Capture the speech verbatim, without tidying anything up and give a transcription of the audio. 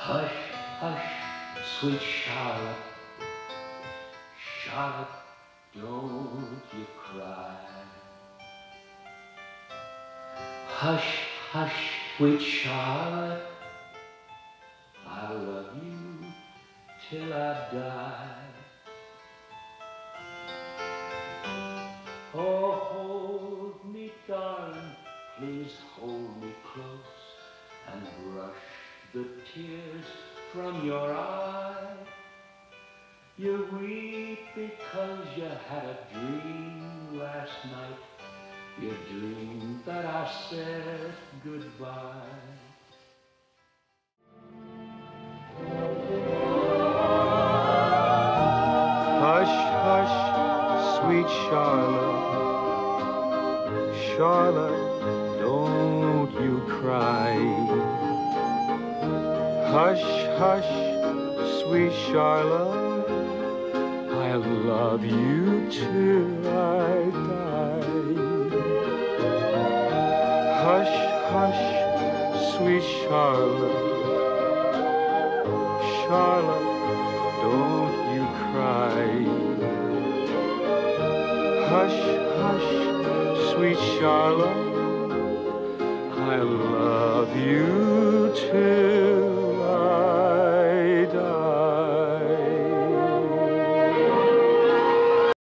Hush, hush, sweet Charlotte, Charlotte, don't you cry. Hush, hush, sweet Charlotte, I'll love you till I die. Oh, hold me, darling, please hold me close and brush the tears from your eye. You weep because you had a dream last night. You dreamed that I said goodbye. Hush, hush, sweet Charlotte, Charlotte, don't you cry. Hush, hush, sweet Charlotte, I'll love you till I die. Hush, hush, sweet Charlotte, Charlotte, don't you cry. Hush, hush, sweet Charlotte, I'll love you till